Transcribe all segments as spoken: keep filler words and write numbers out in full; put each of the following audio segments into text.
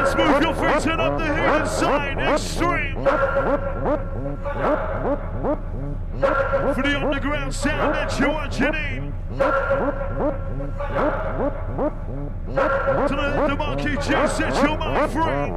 Let's move your feet and up the hill inside extreme. For the underground sound that you want, you need. To let the monkey just set your mind free.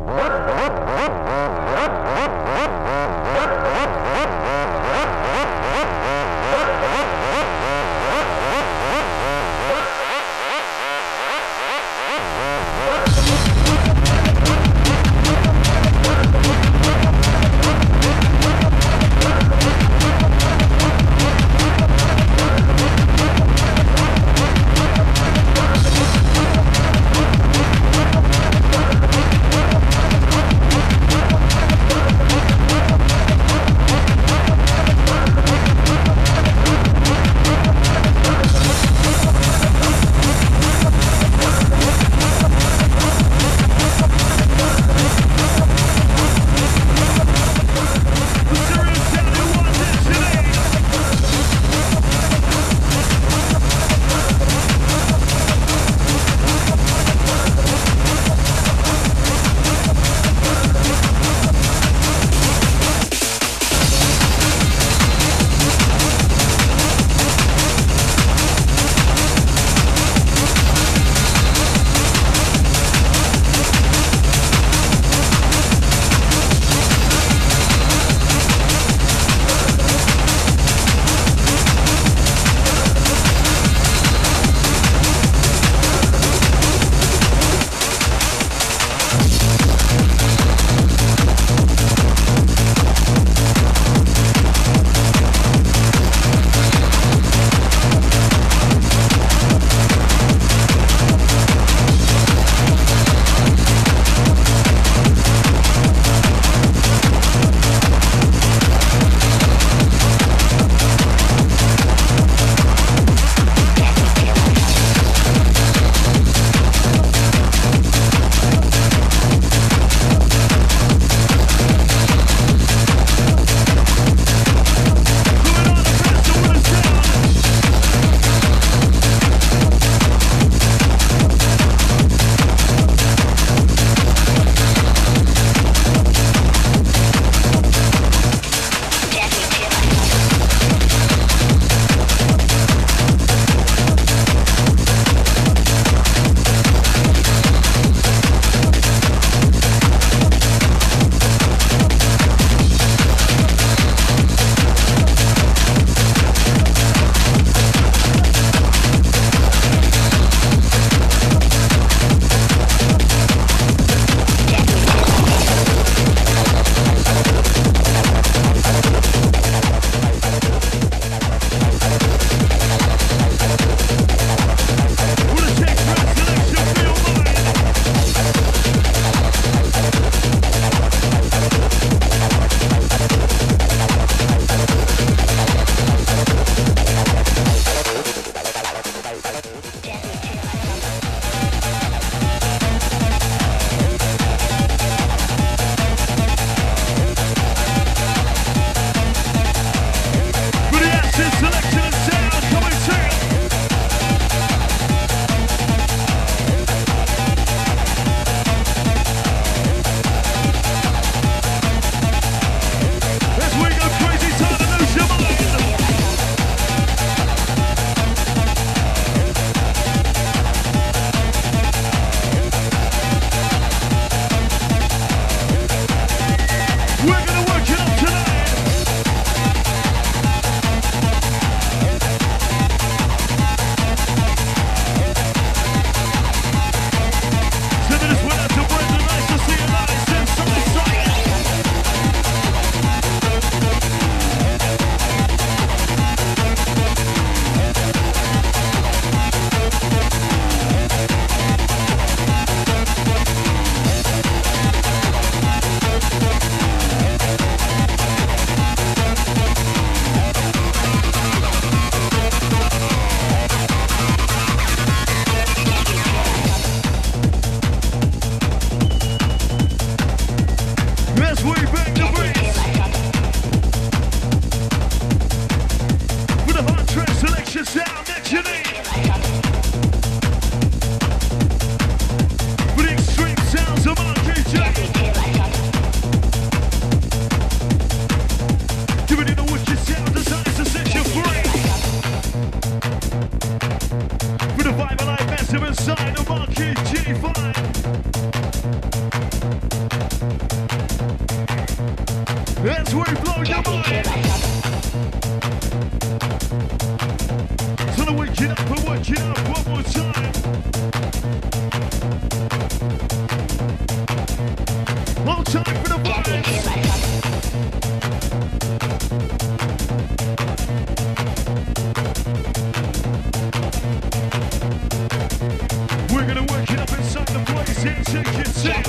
vibe. As we blow your mind. So now wake it up and wake it up one more time. One time for the vibes. We're gonna work it up inside the place and take it down.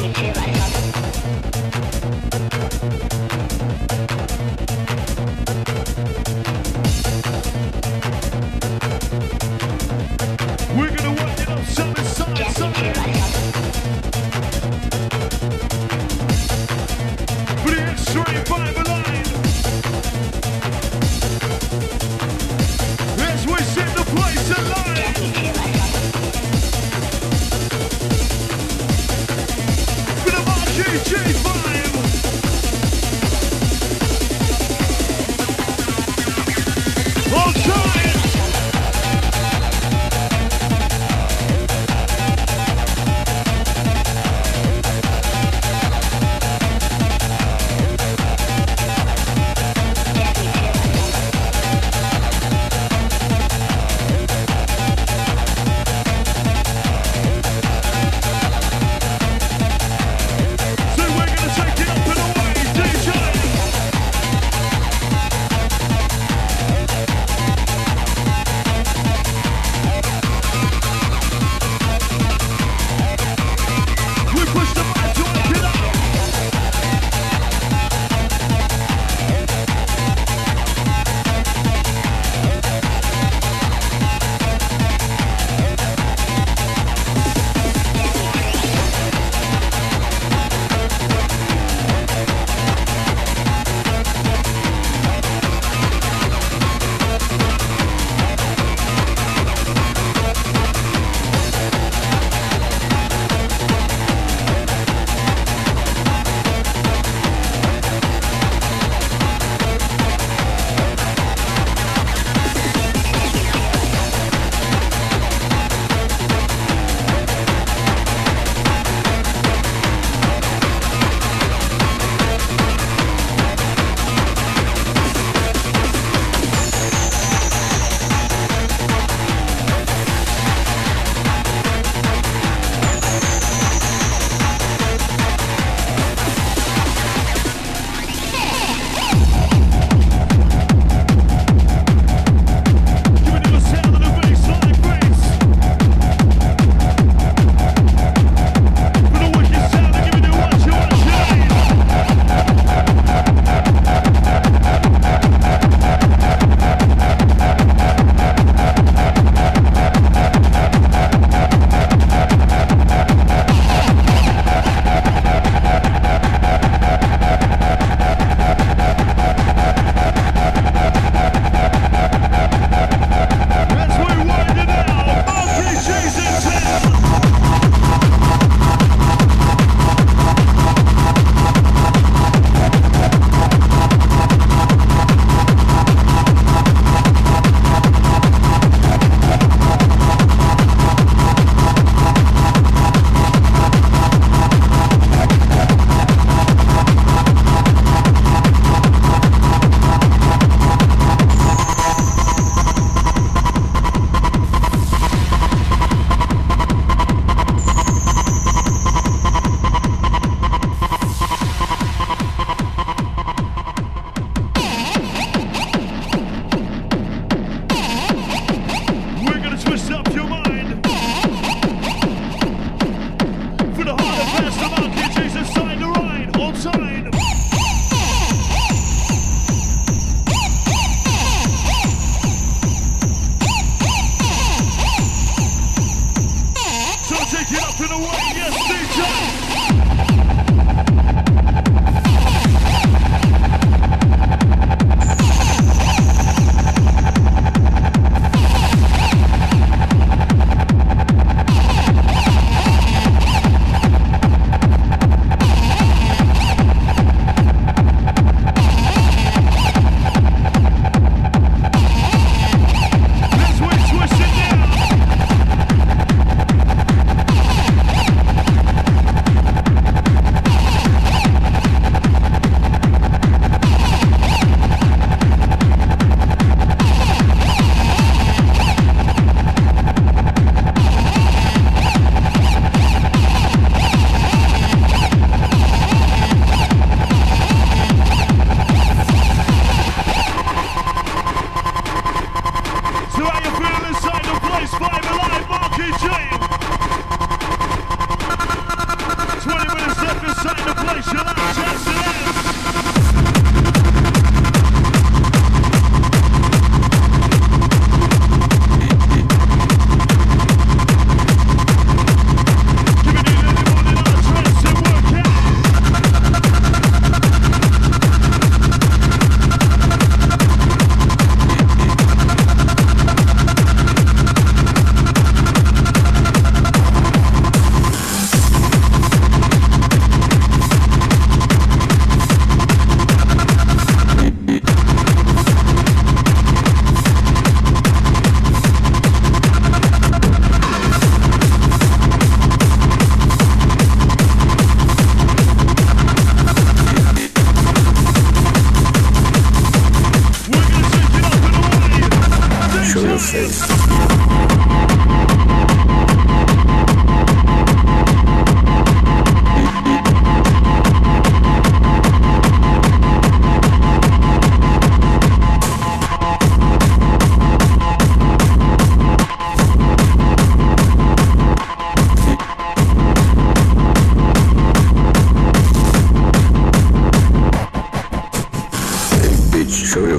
We're gonna work it up side to side, side. For the extreme vibe line. As we set the place alive. For the Marquis G vibe. All time. So we're gonna take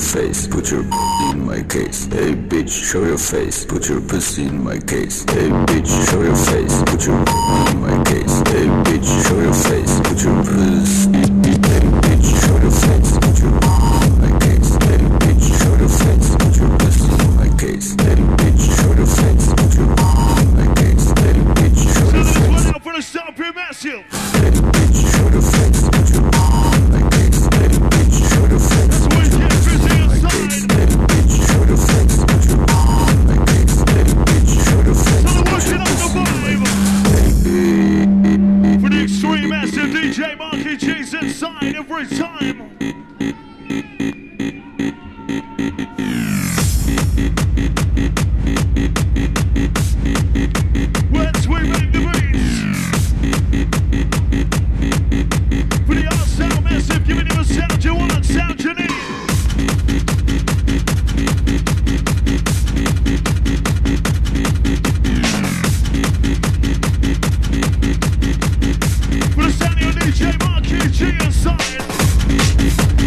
face, put your in my case. Hey bitch, show your face, put your pussy in my case. Hey bitch, show your face, put your in my case. Hey bitch, show your face, put your pussy. Hey bitch, show your face, put your in my case. Hey bitch, show your face, put your pussy in my case. Hey bitch, show your face, put your in my case. Hey bitch, show your face. So this one out for the South Pier Massive. Hey bitch, show your face, put your in my case. Hey bitch, show your face, put your pussy in my case. Hey bitch, show your face, put your in my case. Hey bitch, show your face, So the put worship your of the pussy in my vibe. case. For the extreme massive D J Marky G's inside every time. Once we make the beats. For the all sound massive, giving you the sound you want, sound you need. For the sound of your D J Marky G inside.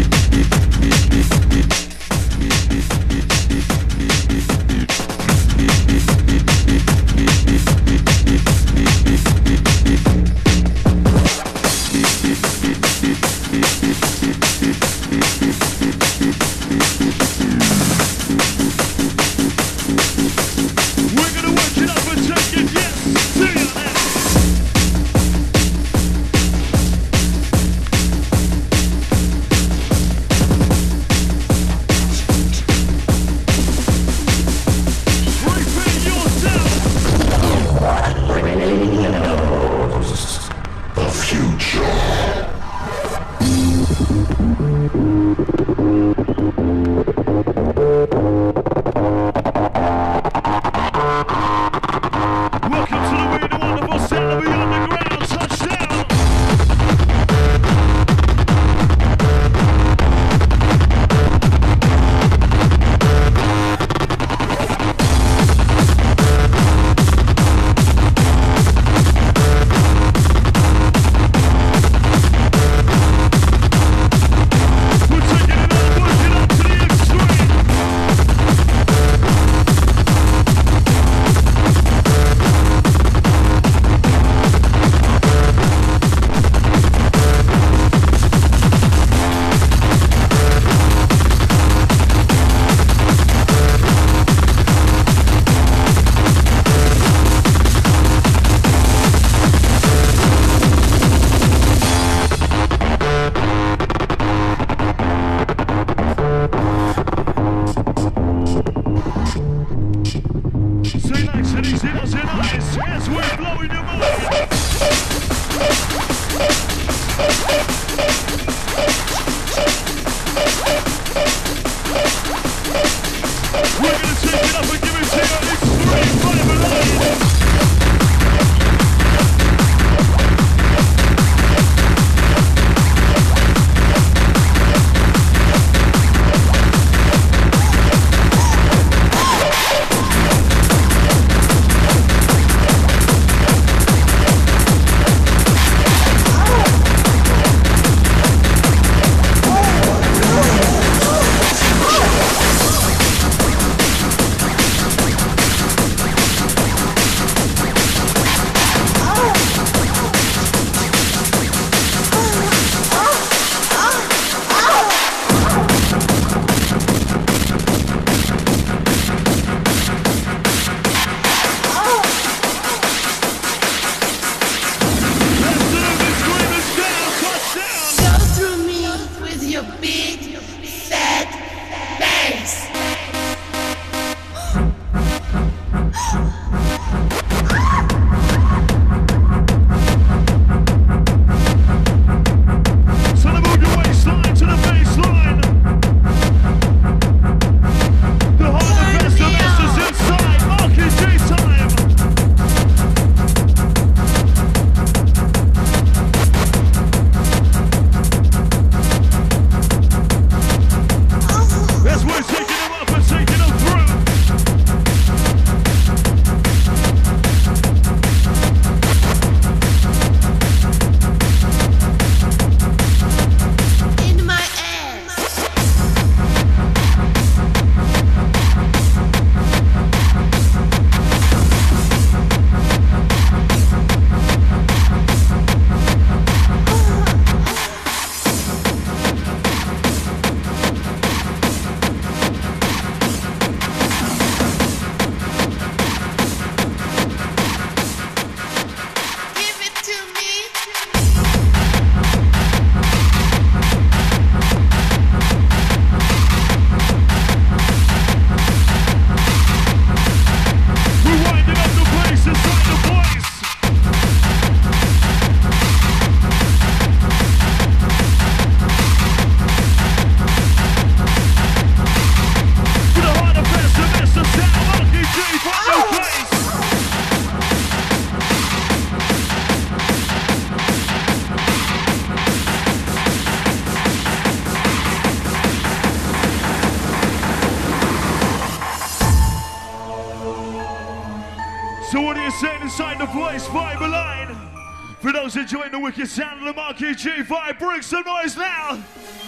voice vibe line. For those enjoying the wicked sound of the Marquee G vibe, bring some noise now.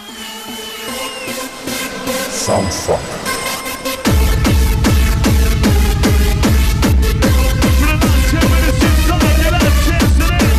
Sound fuck. For the last ten minutes inside, get out of chance to this.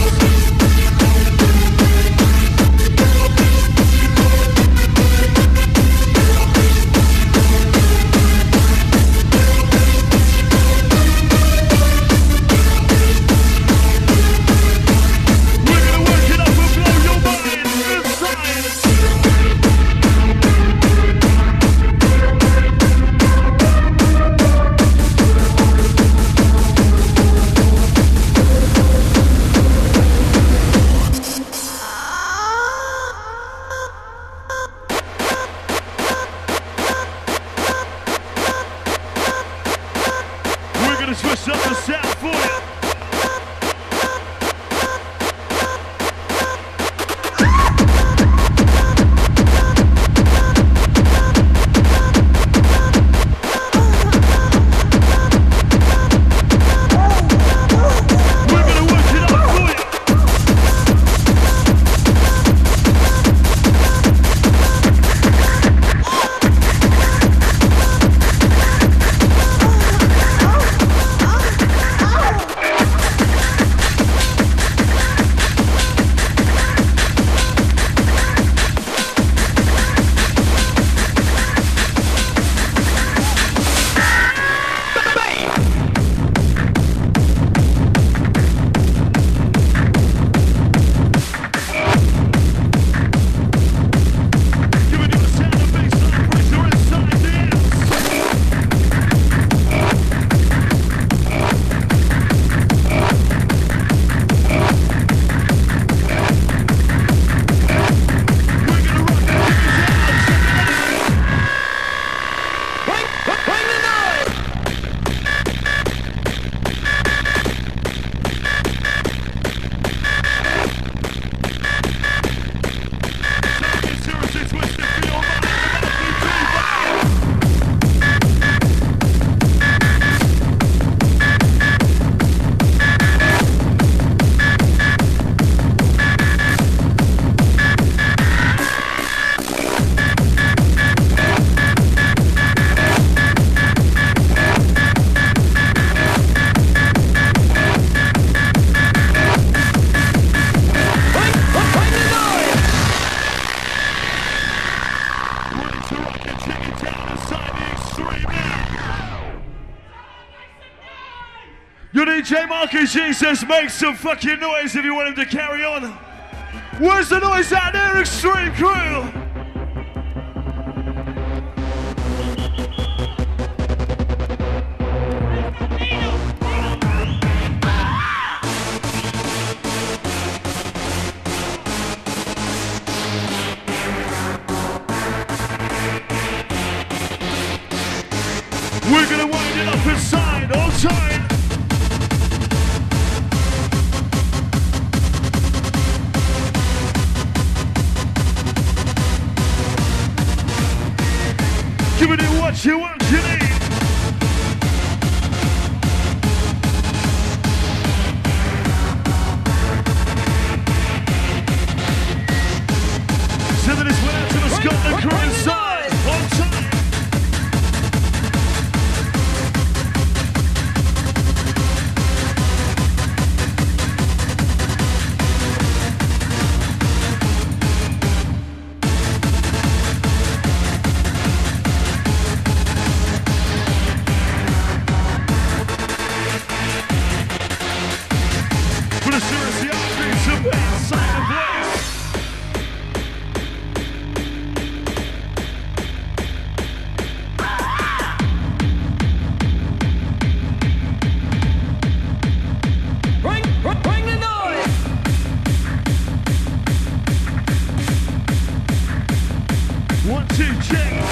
Switch up the sound for you. We're gonna work it out for you. Your D J Marquee G says make some fucking noise if you want him to carry on. Where's the noise out there, Extreme Crew? We're gonna wind it up inside all time. Giving it what you want, you need. Sending this one out to the Scotland crew inside. On time. One, two, check.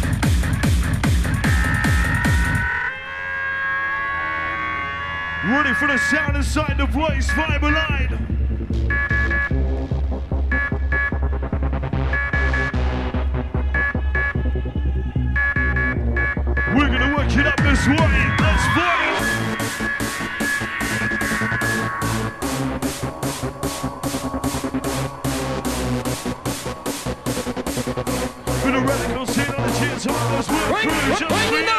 Ready for the sound inside the place, vibe alive. We're gonna work it up this way. Let's fight. For the radicals here on the chance of those work through just for you.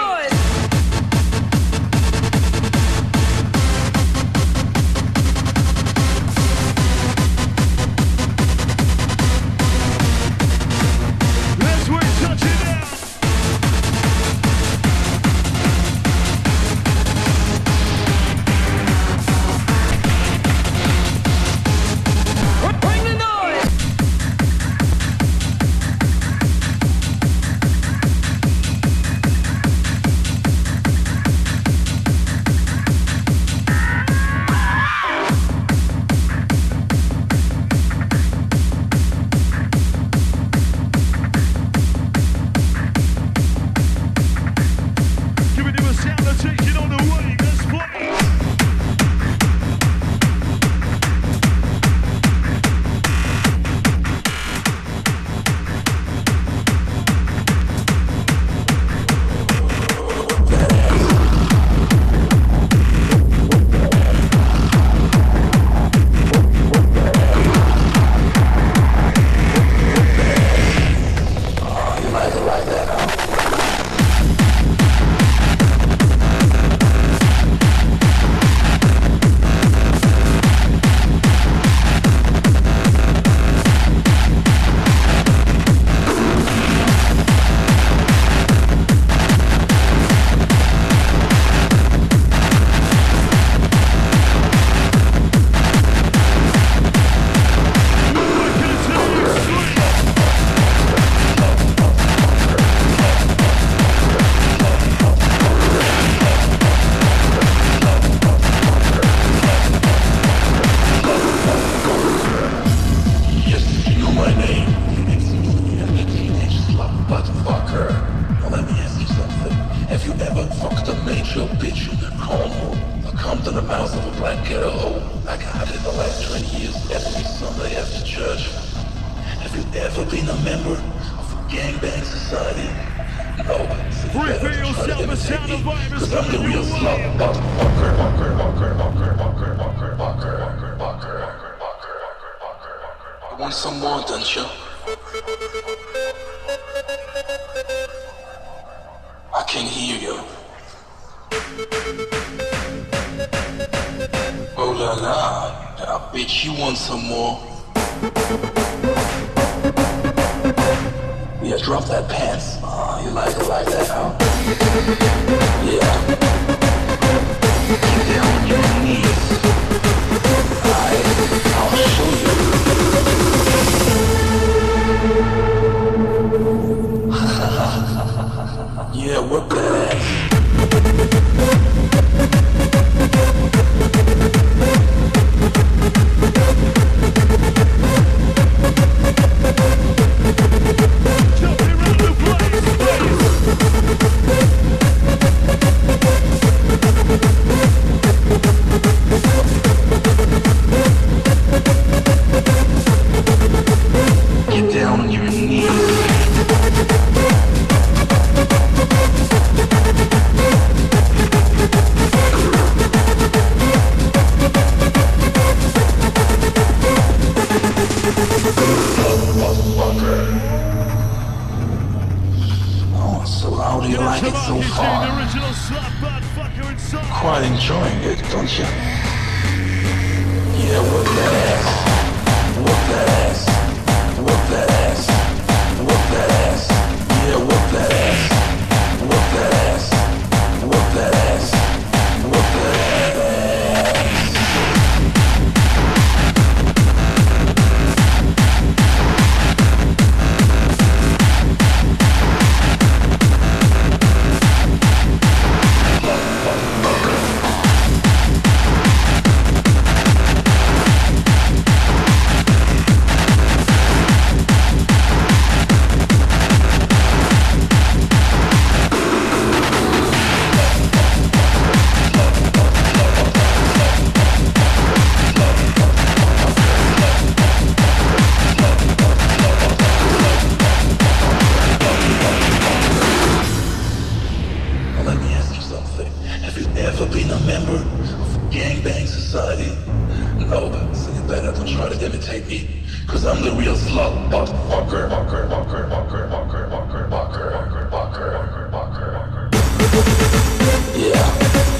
better, don't try to imitate me. Cause I'm the real slut, but fucker, fucker, fucker, fucker, fucker, fucker, fucker, fucker, fucker, fucker, fucker. Yeah.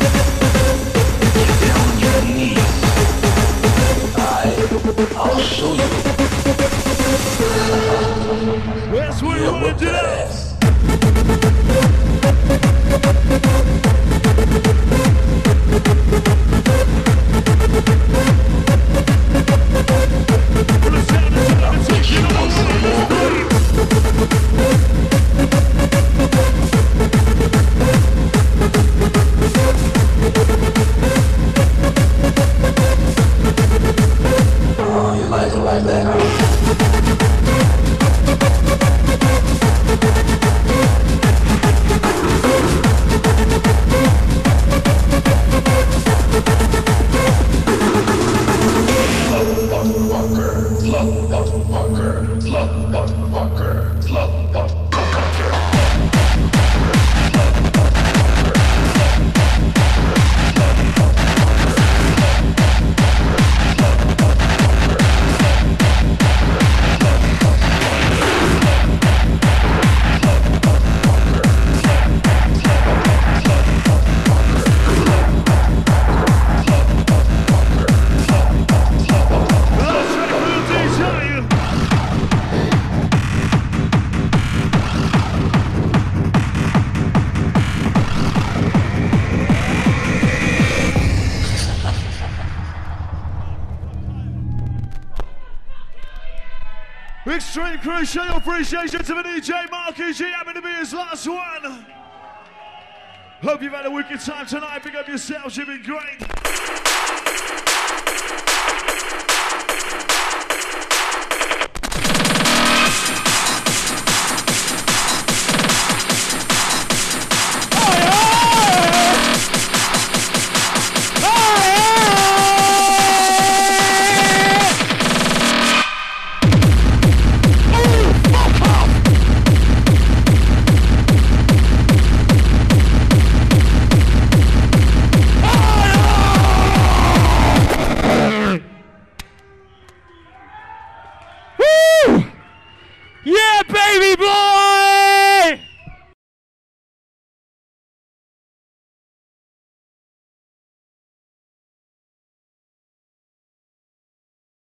Get down on your knees. I, I'll show you. That's what you wanna do. Oh, you like it like that, huh? Extreme Crew, show your appreciation to the D J Marcus. He happened to be his last one. Hope you've had a wicked time tonight. Pick up yourselves, you've been great.